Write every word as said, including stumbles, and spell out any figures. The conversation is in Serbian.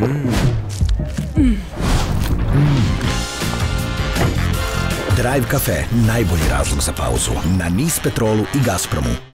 Drive Café, najbolji razlog za pauzu. Na Nis Petrolu i Gazpromu.